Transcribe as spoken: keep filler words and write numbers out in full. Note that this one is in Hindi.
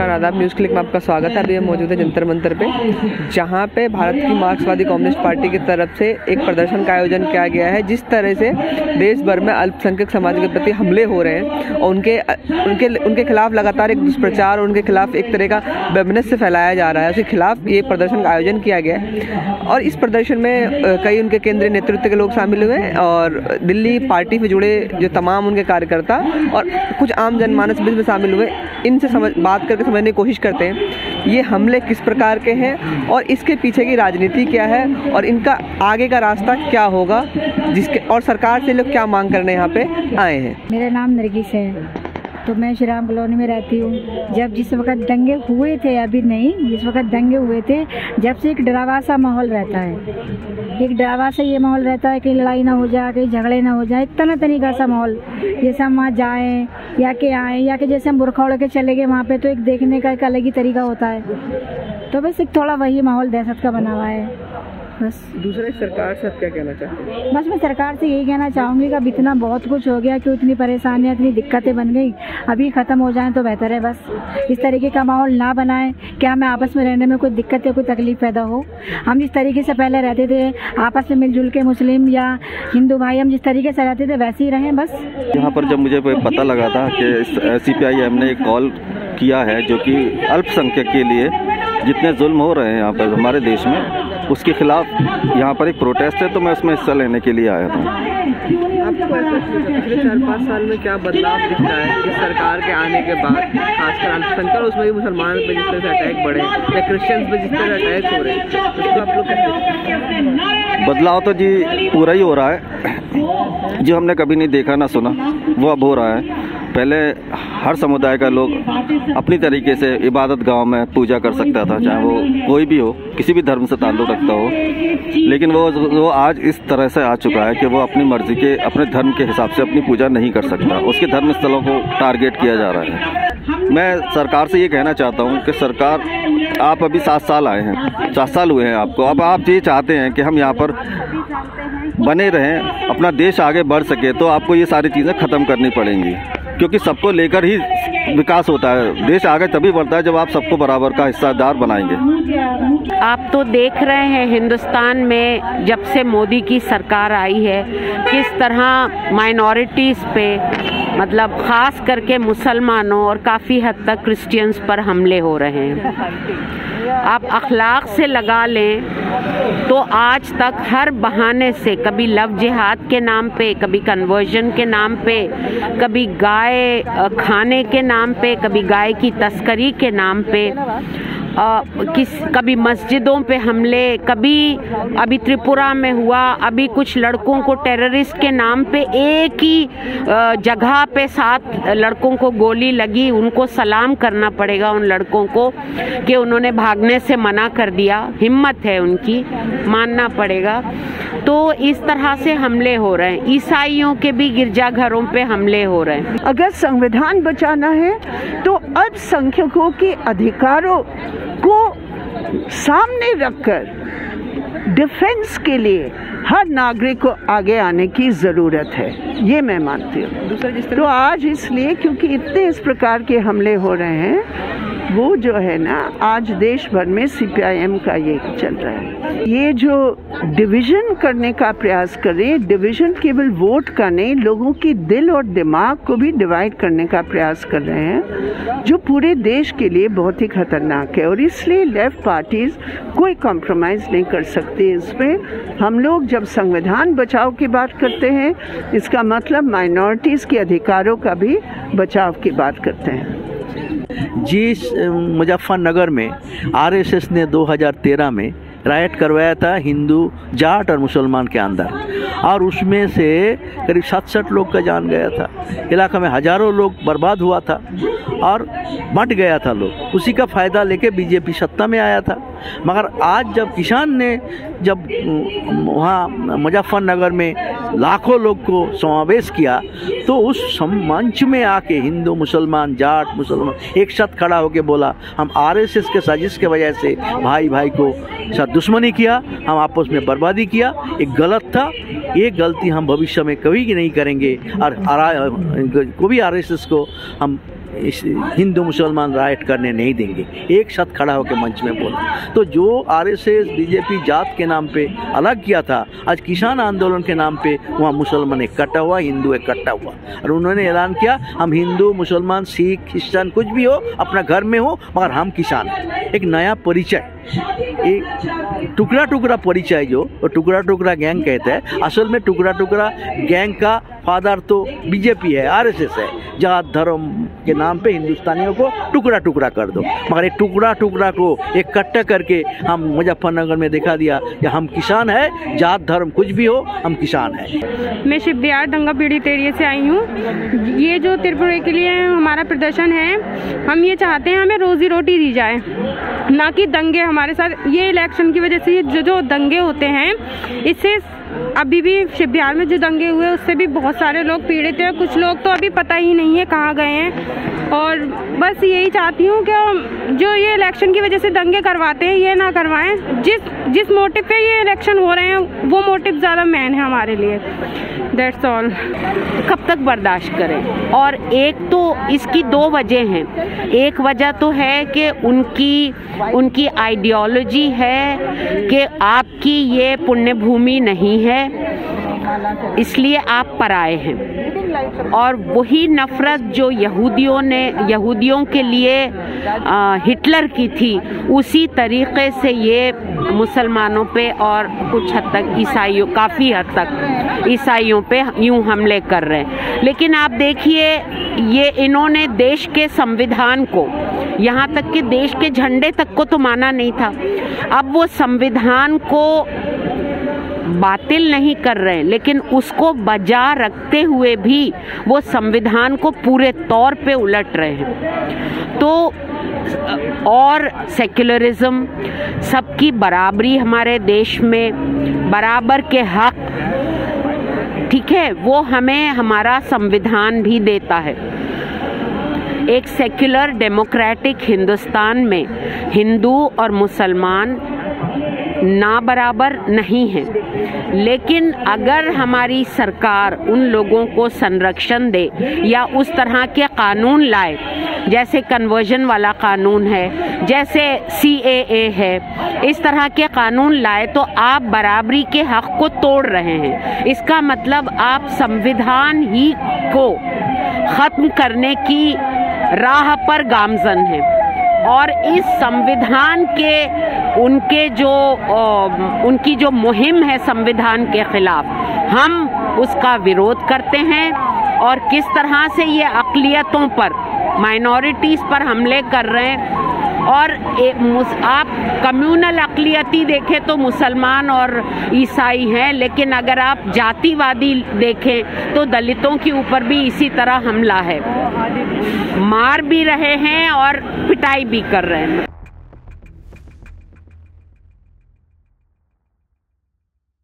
नमस्कार आदाब, न्यूज़ क्लिक में आपका स्वागत है। अभी हम मौजूद है जंतर मंतर पे, जहाँ पे भारत की मार्क्सवादी कम्युनिस्ट पार्टी की तरफ से एक प्रदर्शन का आयोजन किया गया है। जिस तरह से देश भर में अल्पसंख्यक समाज के प्रति हमले हो रहे हैं और उनके उनके उनके खिलाफ लगातार एक दुष्प्रचार और उनके खिलाफ एक तरह का वैमनस्य फैलाया जा रहा है, उसके खिलाफ ये प्रदर्शन का आयोजन किया गया है। और इस प्रदर्शन में कई उनके केंद्रीय नेतृत्व के लोग शामिल हुए और दिल्ली पार्टी से जुड़े जो तमाम उनके कार्यकर्ता और कुछ आम जनमानस भी शामिल हुए। इनसे समझ बात करके समझने की कोशिश करते हैं ये हमले किस प्रकार के हैं और इसके पीछे की राजनीति क्या है और इनका आगे का रास्ता क्या होगा, जिसके और सरकार से लोग क्या मांग करने यहाँ पे आए हैं। मेरा नाम नरगिस है, तो मैं श्री राम कॉलोनी में रहती हूँ। जब जिस वक्त दंगे हुए थे, अभी नहीं, जिस वक्त दंगे हुए थे, जब से एक डरावा सा माहौल रहता है, एक डरावा सा ये माहौल रहता है कि लड़ाई ना हो जाए, कहीं झगड़े ना हो जाए, तना तरीका सा माहौल। जैसे हम वहाँ जाएँ या के आएँ या कि जैसे हम बुरखा उड़ के चले गए वहाँ पे, तो एक देखने का एक अलग ही तरीका होता है। तो बस एक थोड़ा वही माहौल दहशत का बना हुआ है। बस दूसरे सरकार से क्या कहना चाहते हैं? बस मैं सरकार से यही कहना चाहूँगी कि अब इतना बहुत कुछ हो गया कि इतनी परेशानियाँ, इतनी दिक्कतें बन गई, अभी ख़त्म हो जाएं तो बेहतर है। बस इस तरीके का माहौल ना बनाएं कि हमें आपस में रहने में कोई दिक्कत या कोई तकलीफ पैदा हो। हम जिस तरीके से पहले रहते थे आपस में मिलजुल के, मुस्लिम या हिंदू भाई हम जिस तरीके से रहते थे वैसे ही रहें बस। यहाँ पर जब मुझे पता लगा था कि सी पी आई एम ने एक कॉल किया है जो कि अल्पसंख्यक के लिए जितने जुल्म हो रहे हैं यहाँ पर हमारे देश में, उसके खिलाफ यहाँ पर एक प्रोटेस्ट है, तो मैं उसमें हिस्सा लेने के लिए आया था। आपको ऐसा पिछले चार पाँच साल में क्या बदलाव दिख रहा है इस सरकार के आने के बाद, खासकर अल्पसंख्यक, उसमें भी मुसलमानों पे जिस तरह से अटैक बढ़े या क्रिश्चियंस पे जिस तरह अटैक हो रहे हैं, उसको आप लोग कैसे? बदलाव तो जी पूरा ही हो रहा है, जो हमने कभी नहीं देखा ना सुना वो अब हो रहा है। पहले हर समुदाय का लोग अपनी तरीके से इबादत गांव में पूजा कर सकता था, चाहे वो कोई भी हो, किसी भी धर्म से ताल्लुक़ रखता हो, लेकिन वो वो आज इस तरह से आ चुका है कि वो अपनी मर्जी के, अपने धर्म के हिसाब से अपनी पूजा नहीं कर सकता। उसके धर्म स्थलों को टारगेट किया जा रहा है। मैं सरकार से ये कहना चाहता हूँ कि सरकार, आप अभी सात साल आए हैं, सात साल हुए हैं आपको, अब आप ये चाहते हैं कि हम यहाँ पर बने रहें, अपना देश आगे बढ़ सके, तो आपको ये सारी चीज़ें ख़त्म करनी पड़ेंगी, क्योंकि सबको लेकर ही विकास होता है। देश आगे तभी बढ़ता है जब आप सबको बराबर का हिस्सेदार बनाएंगे। आप तो देख रहे हैं हिंदुस्तान में जब से मोदी की सरकार आई है किस तरह माइनॉरिटीज़ पे, मतलब ख़ास करके मुसलमानों और काफ़ी हद तक क्रिश्चियंस पर हमले हो रहे हैं। आप अखलाक से लगा लें तो आज तक हर बहाने से, कभी लव जिहाद के नाम पे, कभी कन्वर्जन के नाम पे, कभी गाय खाने के नाम पे, कभी गाय की तस्करी के नाम पे, आ, किस कभी मस्जिदों पे हमले, कभी अभी त्रिपुरा में हुआ, अभी कुछ लड़कों को टेररिस्ट के नाम पे एक ही जगह पे सात लड़कों को गोली लगी। उनको सलाम करना पड़ेगा उन लड़कों को कि उन्होंने भागने से मना कर दिया, हिम्मत है उनकी, मानना पड़ेगा। तो इस तरह से हमले हो रहे हैं। ईसाइयों के भी गिरजाघरों पे हमले हो रहे हैं। अगर संविधान बचाना है तो अल्पसंख्यकों के अधिकारों को सामने रखकर डिफेंस के लिए हर नागरिक को आगे आने की ज़रूरत है, ये मैं मानती हूँ। तो आज इसलिए क्योंकि इतने इस प्रकार के हमले हो रहे हैं, वो जो है ना, आज देश भर में सी पी आई एम का ये चल रहा है। ये जो डिवीज़न करने का प्रयास कर रहे हैं, डिवीज़न केवल वोट का नहीं, लोगों की दिल और दिमाग को भी डिवाइड करने का प्रयास कर रहे हैं, जो पूरे देश के लिए बहुत ही खतरनाक है। और इसलिए लेफ्ट पार्टीज कोई कॉम्प्रोमाइज़ नहीं कर सकती इस पर। हम लोग जब संविधान बचाव की बात करते हैं, इसका मतलब माइनॉरिटीज़ के अधिकारों का भी बचाव की बात करते हैं। जी, मुजफ्फरनगर में आर एस एस ने दो हज़ार तेरह में राइट करवाया था हिंदू, जाट और मुसलमान के अंदर, और उसमें से करीब सड़सठ लोग का जान गया था। इलाका में हजारों लोग बर्बाद हुआ था और बंट गया था लोग। उसी का फ़ायदा लेके बी जे पी सत्ता में आया था। मगर आज जब किसान ने जब वहाँ मुजफ्फरनगर में लाखों लोग को समावेश किया, तो उस मंच में आके हिंदू, मुसलमान, जाट, मुसलमान एक साथ खड़ा होके बोला, हम आर एस एस के साजिश के वजह से भाई भाई को साथ दुश्मनी किया, हम आपस में बर्बादी किया, एक गलत था, ये गलती हम भविष्य में कभी नहीं करेंगे और को भी आर एस एस को हम इस हिंदू मुसलमान राइट करने नहीं देंगे, एक साथ खड़ा होकर मंच में बोला। तो जो आरएसएस बीजेपी जात के नाम पे अलग किया था, आज किसान आंदोलन के नाम पे वहाँ मुसलमान इकट्ठा हुआ, हिंदू इकट्ठा हुआ, और उन्होंने ऐलान किया हम हिंदू मुसलमान सिख क्रिश्चियन कुछ भी हो अपना घर में हो मगर हम किसान हैं। एक नया परिचय, एक टुकड़ा टुकड़ा परिचय जो टुकड़ा टुकड़ा गैंग कहते हैं, असल में टुकड़ा टुकड़ा गैंग का फादर तो बीजेपी है, आरएसएस है। जात धर्म के नाम पे हिंदुस्तानियों को टुकड़ा टुकड़ा कर दो, मगर एक टुकड़ा टुकड़ा को इकट्ठा करके हम मुजफ्फरनगर में दिखा दिया कि हम किसान है, जात धर्म कुछ भी हो हम किसान है। मैं शिव बिहार दंगा पीड़ित एरिया से आई हूँ। ये जो त्रिपुरा के लिए हमारा प्रदर्शन है, हम ये चाहते हैं हमें रोजी रोटी दी जाए, ना कि दंगे हमारे साथ। ये इलेक्शन की वजह से जो जो दंगे होते हैं, इससे अभी भी शिव बिहार में जो दंगे हुए उससे भी बहुत सारे लोग पीड़ित हैं। कुछ लोग तो अभी पता ही नहीं है कहाँ गए हैं। और बस यही चाहती हूँ कि जो ये इलेक्शन की वजह से दंगे करवाते हैं ये ना करवाएं। जिस जिस मोटिव पे ये इलेक्शन हो रहे हैं वो मोटिव ज़्यादा मेन है हमारे लिए। That's all. कब तक बर्दाश्त करें? और एक तो इसकी दो वजह हैं। एक वजह तो है कि उनकी उनकी आइडियोलॉजी है कि आपकी ये पुण्य भूमि नहीं है, इसलिए आप पराए हैं। और वही नफरत जो यहूदियों ने यहूदियों के लिए आ, हिटलर की थी, उसी तरीके से ये मुसलमानों पे और कुछ हद तक ईसाइयों काफ़ी हद तक ईसाइयों पे यूं हमले कर रहे हैं। लेकिन आप देखिए, ये इन्होंने देश के संविधान को, यहाँ तक कि देश के झंडे तक को तो माना नहीं था। अब वो संविधान को बातिल नहीं कर रहे हैं, लेकिन उसको बजा रखते हुए भी वो संविधान को पूरे तौर पे उलट रहे हैं। तो और सेक्युलरिज्म, सबकी बराबरी हमारे देश में, बराबर के हक, ठीक है, वो हमें हमारा संविधान भी देता है। एक सेक्युलर डेमोक्रेटिक हिंदुस्तान में हिंदू और मुसलमान ना बराबर नहीं है। लेकिन अगर हमारी सरकार उन लोगों को संरक्षण दे या उस तरह के कानून लाए, जैसे कन्वर्जन वाला कानून है, जैसे सी ए ए है, इस तरह के कानून लाए, तो आप बराबरी के हक को तोड़ रहे हैं। इसका मतलब आप संविधान ही को खत्म करने की राह पर गामजन हैं। और इस संविधान के उनके जो उनकी जो मुहिम है संविधान के खिलाफ, हम उसका विरोध करते हैं। और किस तरह से ये अक़लियतों पर, माइनॉरिटीज़ पर हमले कर रहे हैं। और आप कम्युनल अक़लियती देखें तो मुसलमान और ईसाई हैं, लेकिन अगर आप जातिवादी देखें तो दलितों के ऊपर भी इसी तरह हमला है, मार भी रहे हैं और पिटाई भी कर रहे हैं।